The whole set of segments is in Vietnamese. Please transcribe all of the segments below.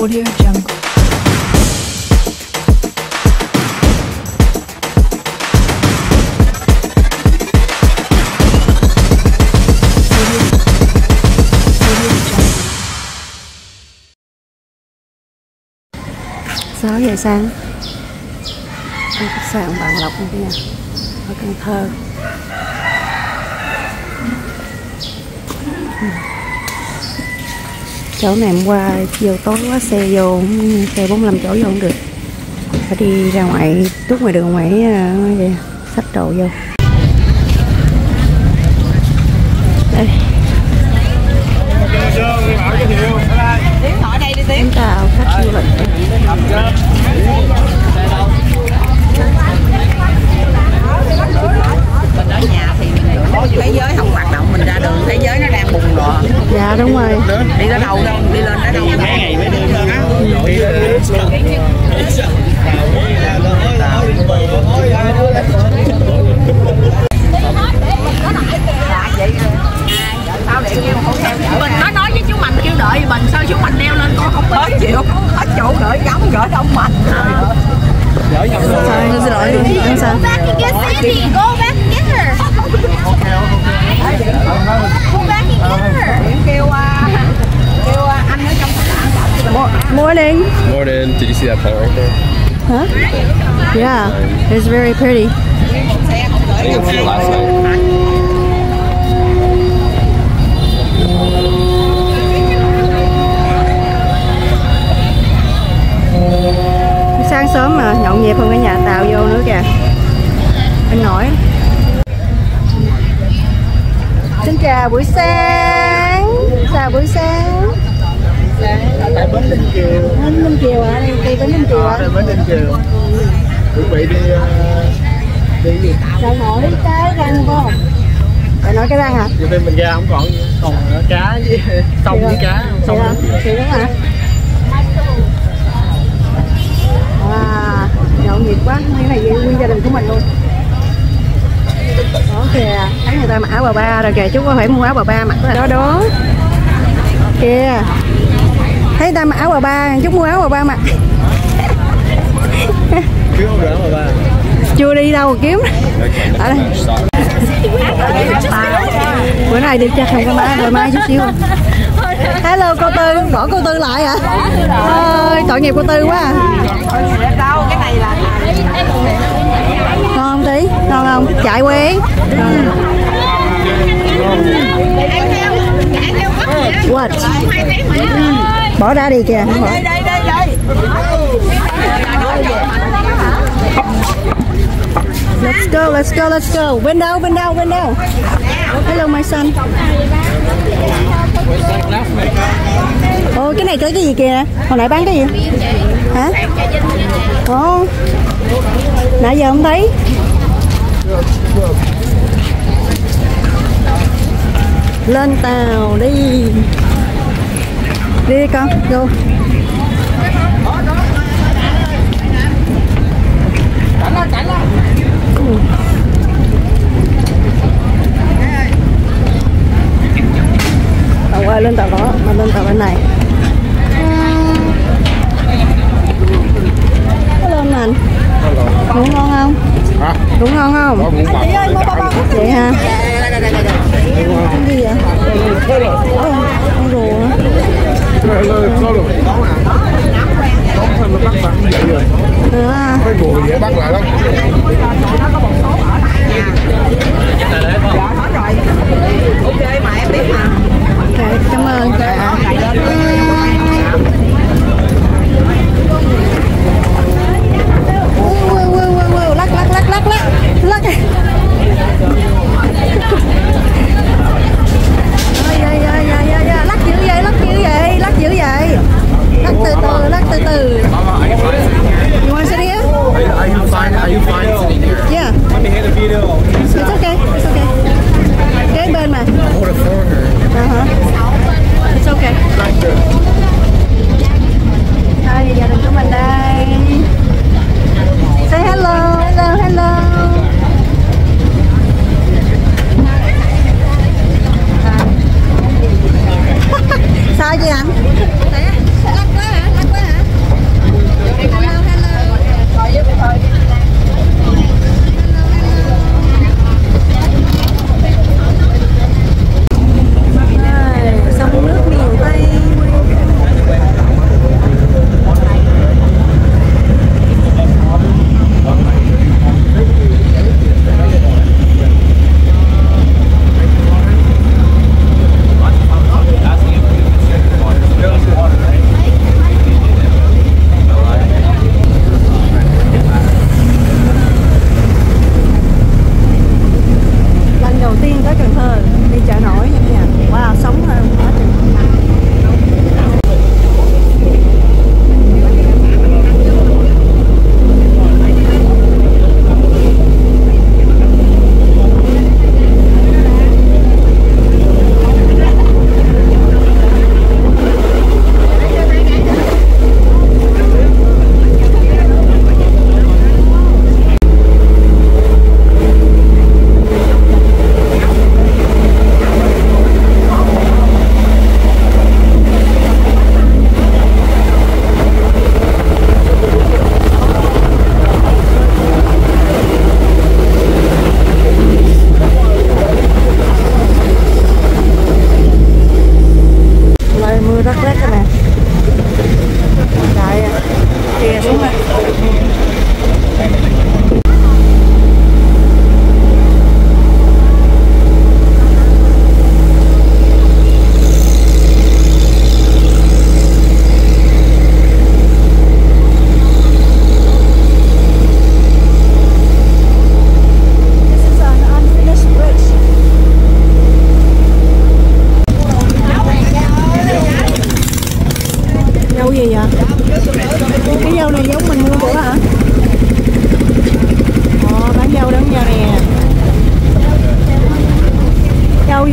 Audio Jungle. Sáu giờ sáng, ở khách sạn Bạn Lộc như thế nào ở Cần Thơ. Chỗ này hôm qua vô tối quá, xe vô xe 45 chỗ vô không được, phải đi ra ngoài tuốt ngoài đường ngoài vậy, xách đồ vô. Đây chúng ta khách du lịch. Mình ở nhà thì mình thế giới không hoạt động, mình ra đường thế giới nó đang bùng nổ. Dạ đúng rồi. Đi tới đâu đâu, đi lên tới đâu. Mấy ngày mới đi mình nói với chú Mạnh kêu đợi mình, sao chú Mạnh leo lên con không hết chịu, hết chỗ gửi gắm gửi ông Mạnh. Sorry, xin lỗi. Em sao? Go back and get Sandy. Go back and get her. Go back and get her. Kêu anh ở trong khách sạn. Morning. Morning. Did you see that plant right there? Huh? Yeah, it's very pretty. I think it was here last night. Sáng sớm mà nhộn nhịp hơn cái nhà tàu vô nữa kìa, anh nổi. Xin chào buổi sáng. Chào buổi sáng. Tại Bến Ninh Kiều. Bến Ninh Kiều hả? Đi Bến Ninh Kiều hả? Bến Ninh Kiều. Chuẩn bị đi gì? Chào nổi cái răng không? Phải nói cái răng hả? Giờ mình ra không còn cá với sông với cá. Sông thì đúng hả? Wow, nhộn nhịp quá, cái này nguyên gia đình của mình luôn. Đó kìa, thấy người ta mặc áo bà ba rồi kìa, chú có phải mua áo bà ba mặc đó đó. Kìa, thấy người ta mặc áo bà ba, chú mua áo bà ba mặc. Kiếm không được bà ba. Chưa đi đâu mà kiếm. Ở đây. Bữa nay đi chắc không có má, đôi má chút xíu. Hello cô Tư, bỏ cô Tư lại hả? Ôi, tội nghiệp cô Tư quá à. Đâu, cái này là Ngon không tí? Ngon không? Chạy quê. What? Bỏ ra đi kìa. đây. Let's go. Window. Hello my son. Ồ, cái này cái gì kìa? Hồi nãy bán cái gì? Hả? Ồ, nãy giờ không thấy. Lên tàu đi. Đi con, vô. Tàu qua lên tàu đó, mà lên tàu bên này. Hello anh. Ngủ ngon không? Hả? Ngủ ngon không? Vậy hả? Cái gì vậy? Con rùa hả? Cái rùa dễ bắt lại lắm. ok mà em biết mà. Ok, cảm ơn. Lắc. Lắc dữ vậy. Lắc từ từ. You want to sit here? Are you fine sitting here? Yeah. Let me hear the video. It's okay.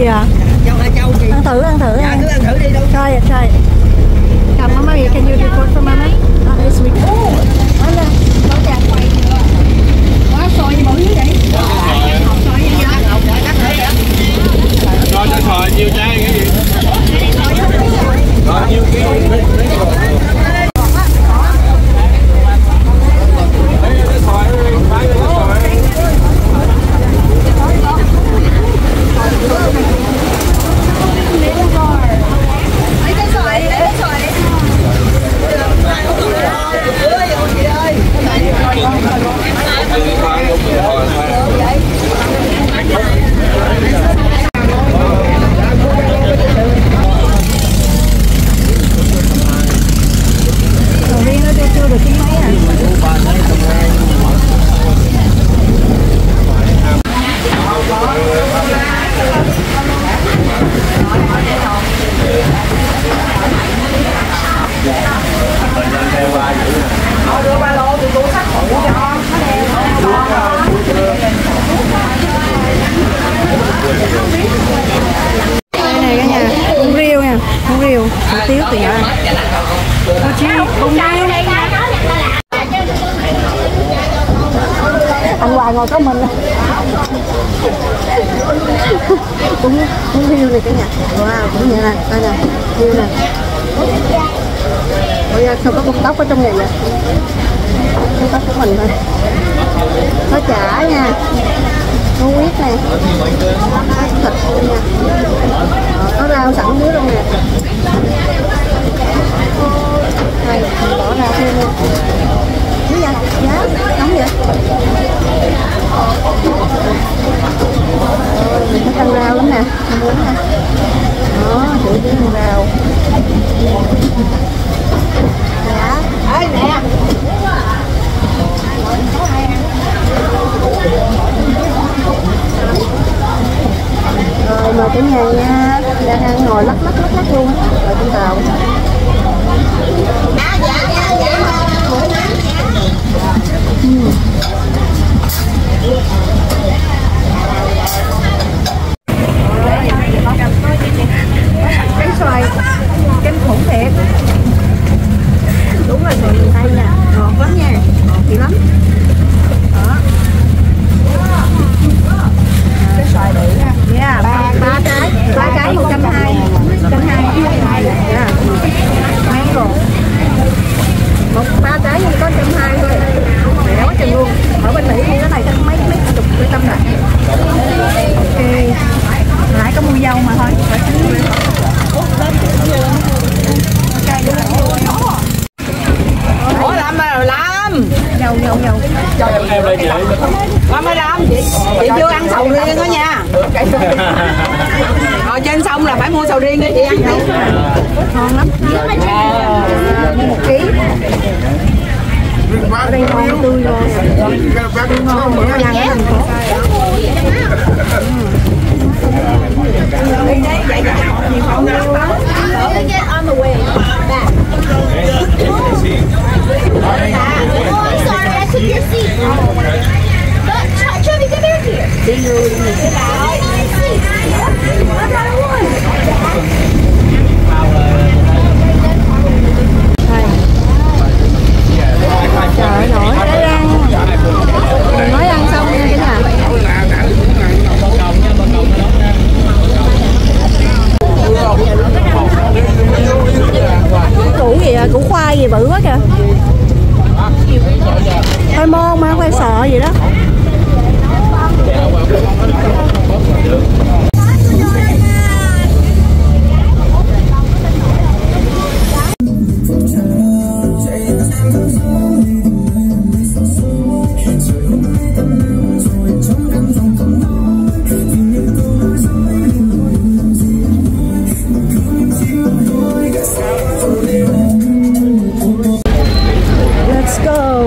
gì à? Châu gì? Ăn thử Dạ, cứ ăn thử đi đâu. Try it. Come, Mama, can you record for Mama? It's sweet. Quá xôi như bự dữ vậy. Cho xoài nhiêu chai cái gì? Rồi nhiêu ký? Đây này cả nhà, bún riêu nha, bún riêu, hủ tiếu thì nhỏ. Chi, bún riêu. Anh Hoài ngồi có mình. Bún riêu này cả nhà. Wow, cũng như này, đây nè, riêu nè. Ôi, sao có cục tóc ở trong này vậy? Cục tóc của mình thôi. Có chả nha. Có huyết nè, có thịt nha, có rau sẵn dưới luôn nè. Đây, mình bỏ ra thêm nha. Dưới vậy, giá, nóng vậy. Mình thích ăn rau lắm nè, ăn uống nè. Đó, chữ dưới ăn rau. Dạ. Ê, nè. Rồi mời cả nhà nha, đang ăn ngồi lắc luôn á, rồi trên tàu. Cái xoài kinh khủng thiệt. Đúng là xoài miền Tây nha, ngọt lắm nha, ngọt dữ lắm. Đó. Cái xoài bự ha. Yeah, ba cái 120. 120. Yeah. Mấy rồi. Ba cái nhưng có 120 thôi. Rẻ quá chừng luôn. Ở bên Mỹ cái này chắc mấy chục cái trăm rồi. Ok. Lại có mua dâu mà thôi. Ủa làm mà làm. Dâu. Em đây chị. Làm ơi làm chị chưa ăn sầu riêng đó nha. Rồi trên sông là phải mua sầu riêng để chị ăn đi. Ngon lắm. Mua 1 ký. Ở đây ngon tươi luôn. Ngon để ăn ở thành phố. Get on the way back. Oh, sorry, I took your seat. But Chubby, come here. Sit down. Trời ơi, nổi cái răng. Mới ăn xong nha cả nhà. Củ gì à? Củ khoai gì bự quá kìa. Khoai môn mà, khoai sọ gì đó. Let's go.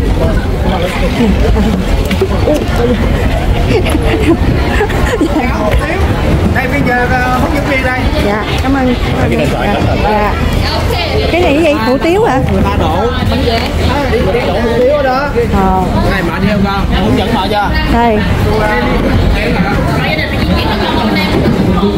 Đây bây giờ hướng dẫn viên đây. Dạ, cảm ơn. Dạ. Cái này cái gì? Hủ tiếu hả? 13 độ. Đi độ hủ tiếu đó. Này mở theo con, hướng dẫn mở cho. Đây.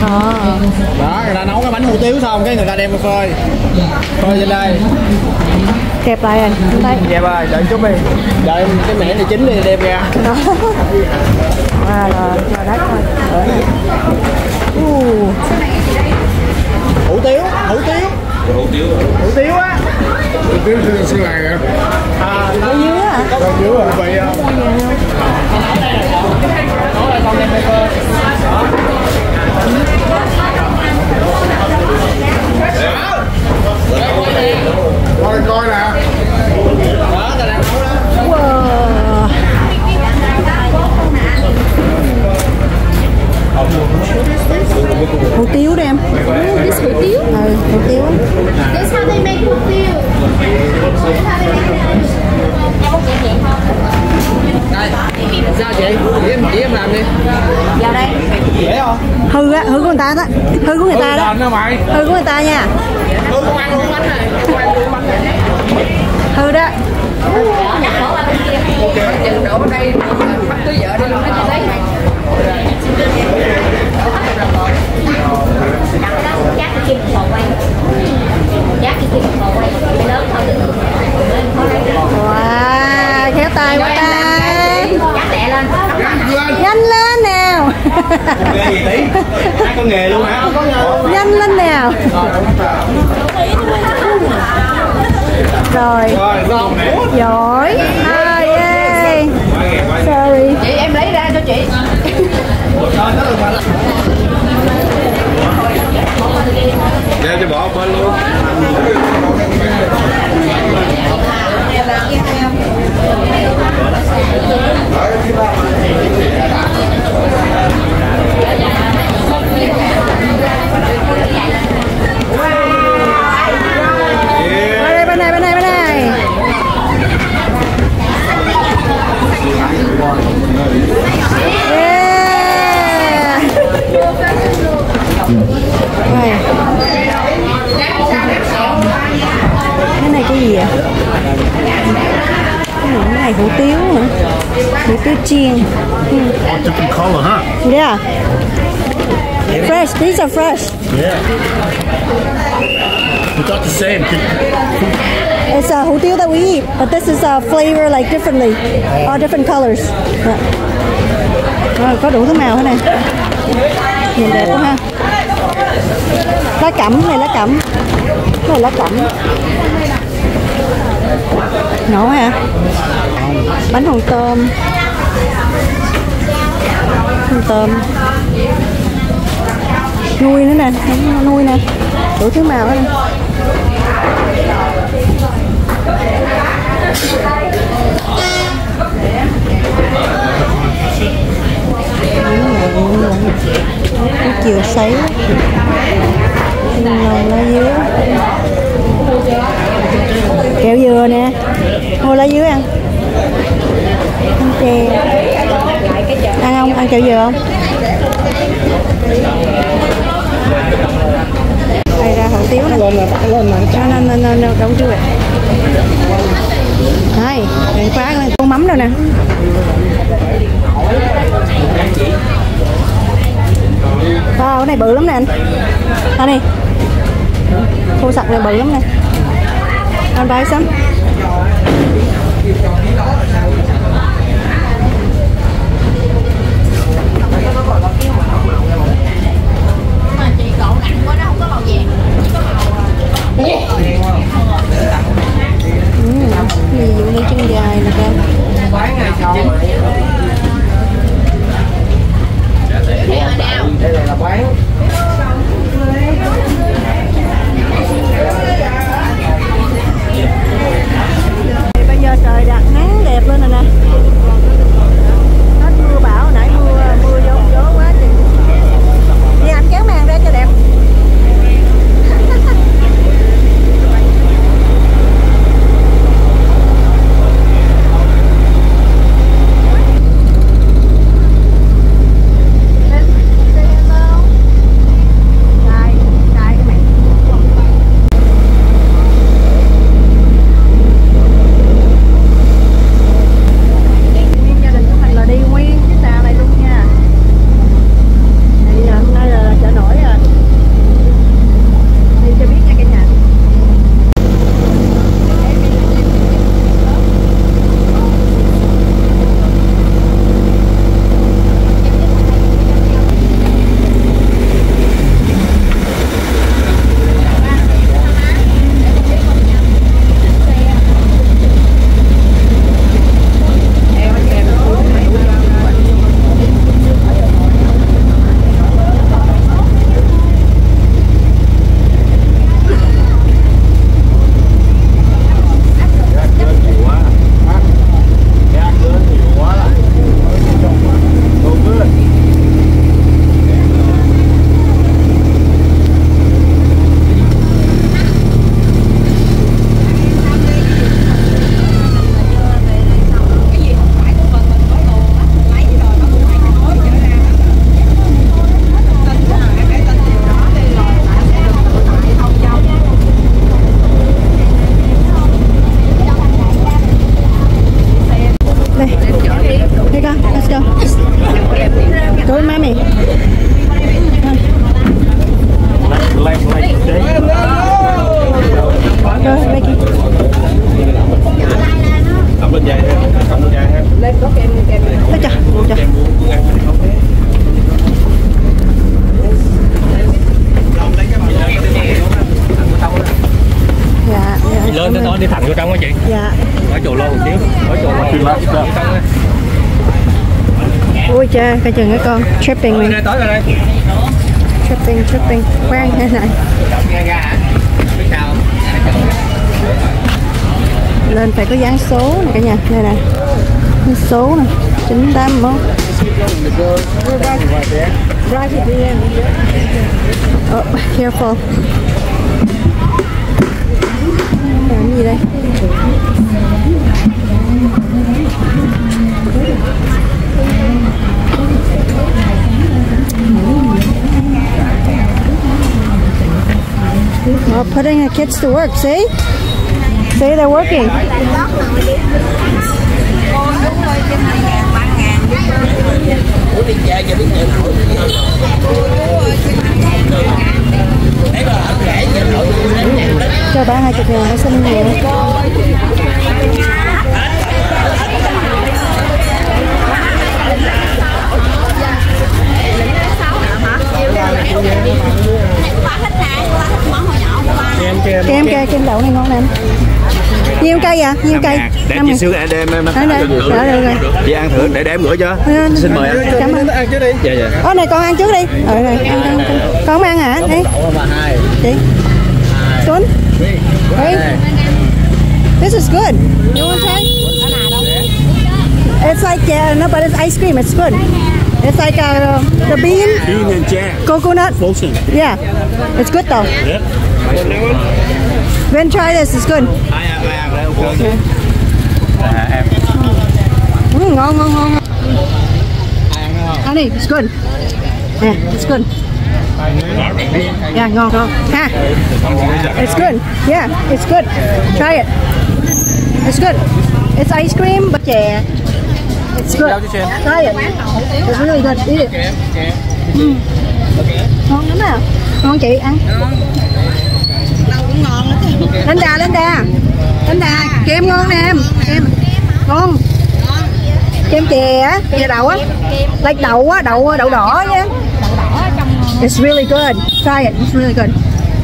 Đó, người ta nấu cái bánh hủ tiếu xong cái người ta đem phơi trên đây. Kẹp lại rồi, không thấy. Dạ rồi, đợi chút đi. Đợi cái mẻ này chín đi đem ra. Đó. À, rồi đấy thôi. Hủ tiếu á. Hủ tiếu xưa này hả? Ở dưới hả? Ở dưới rồi, vậy á. Coi nè. Đó, ta đang nấu đó. Wow. Hủ tiếu đi em. This hủ tiếu. Hủ tiếu. This how they make hủ tiếu. Đây, sao chị? Chỉ em làm đi. Vào đây. Dễ không? Hư á, hư của người ta đó. Hư của người ta đó. Hư của người ta nha. Hư không ăn luôn bánh này. Hư đó. Chừng đổ ở đây bắt tới vợ đi luôn đó chị lấy. Chắc cái kim bò quay. Chắc cái kim bò quay. Cái lớn thôi được. Wow, khéo tay quá ta. Chắc đẻ lên. Nhanh lên nào. Nghề gì tí? Ai có nghề luôn hả? Nhanh lên nào. Rồi. Giỏi. À, yeah. Sorry. Chị em lấy ra cho chị. Để cho bỏ bên luôn. Bên này. Yeah. Đây. Cái này cái gì vậy? Cái này hủ tiếu hả? Hủ tiếu chiên. Different color, huh? Yeah. Fresh. These are fresh. Yeah. We got the same. It's a hủ tiếu that we eat, but this is a flavor like differently, all different colors. Rồi, có đủ thứ màu thế này. Nhìn đẹp quá ha. Lá cẩm, này lá cẩm. Cái này lá cẩm. Nổ hả? Bánh hồng tôm. Hồng tôm. Nuôi nữa nè, nuôi nè. Đủ thứ màu hết nè. Cái chiều sấy lòng lá dứa, kẹo dừa nè, mua lá dứa ăn, ăn chè, ăn không, ăn kẹo dừa không? Đây ra hủ tiếu nè, lên đóng chưa vậy? Đây, đừng phá con mắm đâu nè. Wow, cái này bự lắm nè anh. Anh đi. Khô sặc này bự lắm nè. Anh buy some? Mà chị cậu nặng quá nó không có màu vàng. Ví dụ như chân dài nè con. Đây là bán. Bây giờ trời đặt nắng đẹp lên rồi nè. Hết mưa bão, nãy mưa gió quá chừng. Đi anh kéo màn ra cho đẹp. Ôi cha, coi chừng cái con tripping này. Tối rồi đây. Tripping. Khoan thế này. Nghe ra hả? Biết sao không? Lên phải có dán số này cả nhà. Đây nè. Số nè. 981. Oh, careful. Làm gì đây? Oh, putting the kids to work, see? See, they're working. Cho ba 20.000 nó xin nhiều. Kem đậu này ngon nè. Nhiêu cây vậy? Nhiêu cây? Để chị xíu để em được rồi. Chị ăn thử để em gửi cho. Xin mời anh. Cảm ơn. Ăn trước đi. Dạ. Này con ăn trước đi. Rồi. Con không ăn hả? Đi. Chị. Tuấn. This is good. You want to try? It's like no, but it's ice cream. It's good. It's like the bean and jam. Coconut. Frozen. Yeah. It's good though. Yep. Then try this. It's good. Okay. Ngon. Honey, it's good. Yeah, it's good. Yeah, ngon. Ha. It's good. Yeah, it's good. Try it. It's good. It's ice cream but chè. It's good. Try it. It's really good. Eat it. Ngon lắm à. Ngon chị ăn. Đâu cũng ngon hết. Lên đà. Kem ngon nè em. Kem ngon. Kem chè á, chè đậu á. Like đậu á, đậu đỏ nha. It's really good. Try it. It's really good.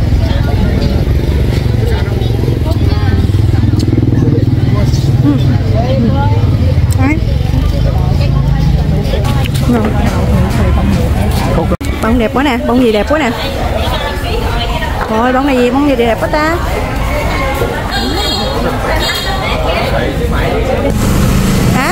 Bông đẹp quá nè, bông gì đẹp quá nè. Thôi bông gì đẹp quá ta. Hả?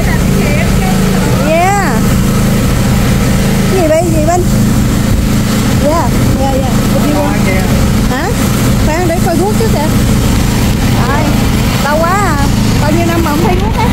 Yeah. Gì bên? Yeah. Hả? Khoan để coi guốc chứ kìa. Rồi, lâu quá à. Bao nhiêu năm mà không thấy guốc á.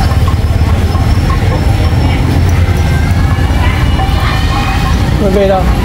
Về đâu?